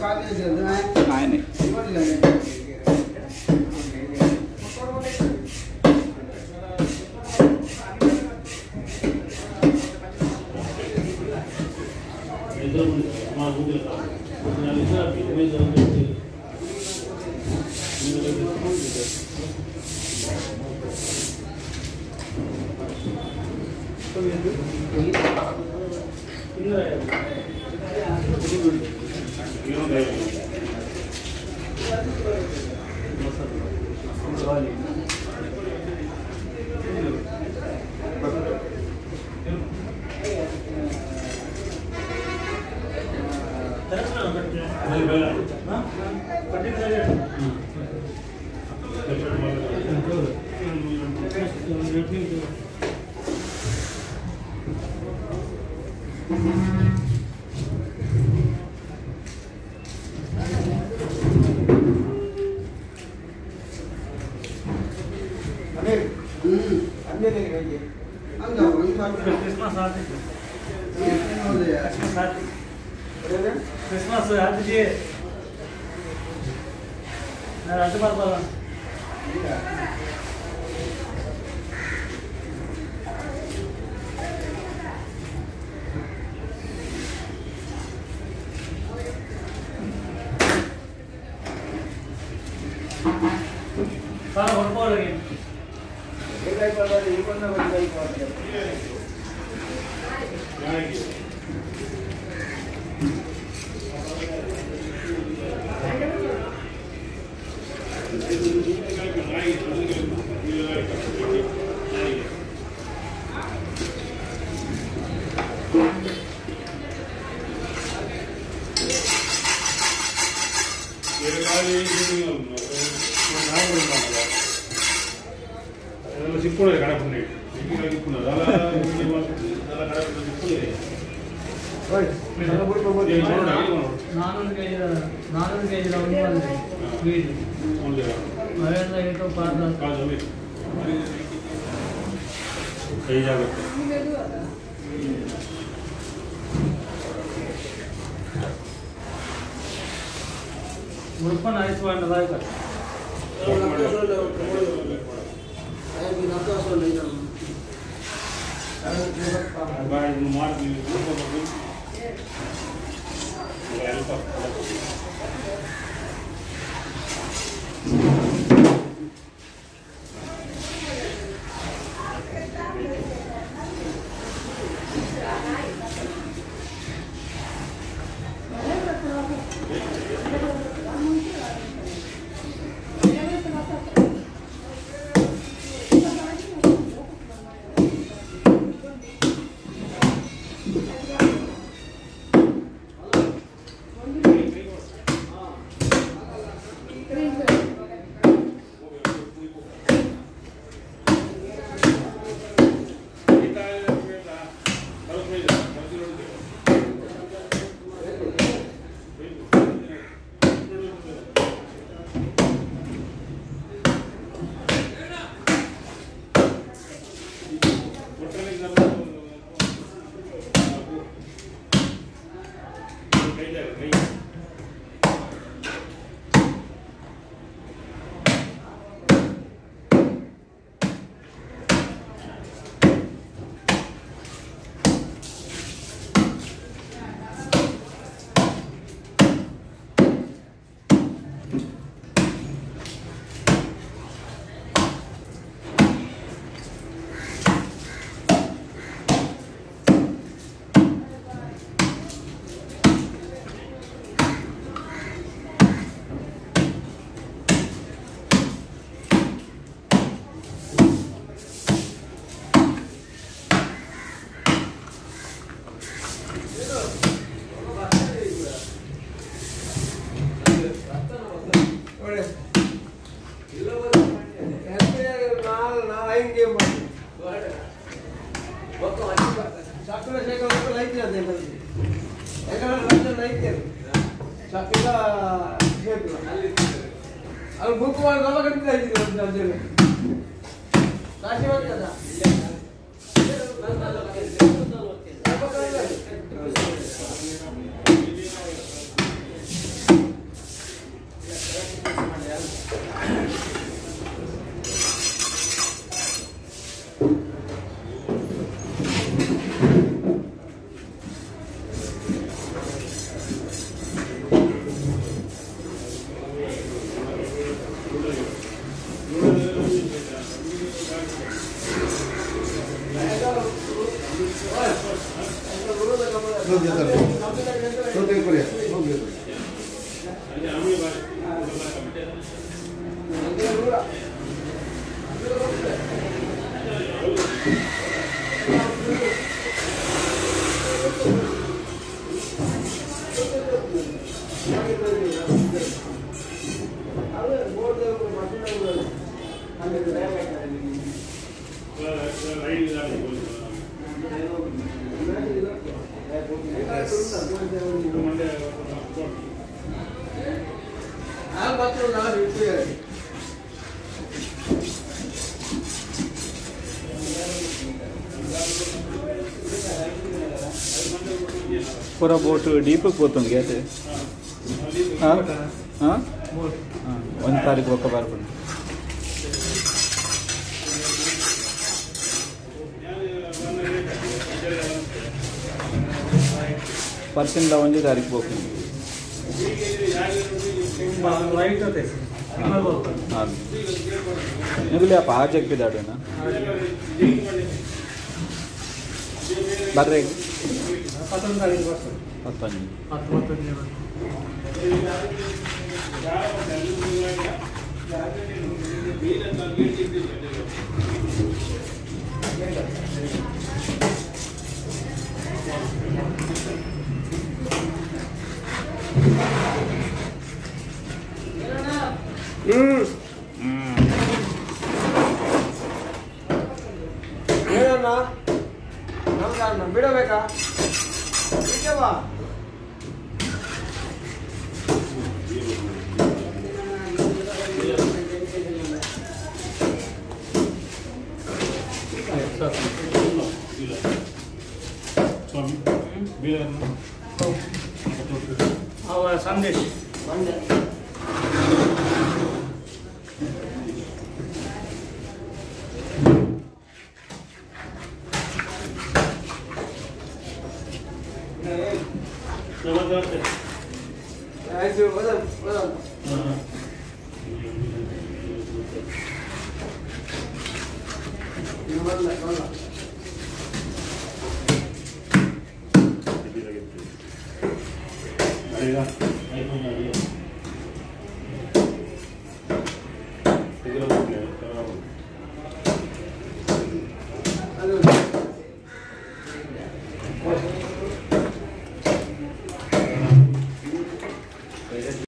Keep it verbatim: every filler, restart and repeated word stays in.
नहीं Christmas happy day. Nanti apa? Kalau berapa lagi? Kita ikut lagi, ikut nama kita ikut. Lagi. చిప్పుడే కడపండి ఇంటికి చిప్పున్నారు అలా అలా కడపండి చిప్పుడే ఓయ్ నేను పోయి పోయి నాలుగు కేజీ నాలుగు కేజీల ఉంది వీడి ఓన్లీ మరేంద్ర ఏటో పార్ల కాదు మీ కై జాగ్రత్త ముప్పై ఐదు వందల దాకా Vai no mar de grupo também. Al buku warna apa kan kita ini dalam dalam nasi apa kada? Apa kada? पूरा बोट डीप పోతుంది గేట్ ಒಂದು ತಾರೀಕು ಒಕ್ಕ ಬರ್ಕೊಂಡು ಪರ್ಸೆಂಟ್ ಒಂದು ತಾರೀಕು ಹೋಗ್ತೀನಿ ರೈಟ್ होते ಹಾಂ ನಿಗಲಿ ಅಪ್ಪ ಆಜ್ ಹಾಕಿದಾಡೇನಾ ಬರ್ರಿ ಹತ್ತೊಂದು ತಾರೀಕು ಬರ್ತದೆ ಹತ್ತೊಂದು ಹತ್ತೊಂಬತ್ತನೇ ಹ್ಮ್ ಏನಣ್ಣ ನಮ್ಗೆ ಬಿಡಬೇಕಾ ಬಾ ಅವರ ಸಂದೇಶ ಆಯ್ತು ಬದಲ್ ಬದಲ್ ಇದು ಬದಲ ಬದಲ ಅಡಿಗ ಐಫೋನ್ ಅಡಿಗ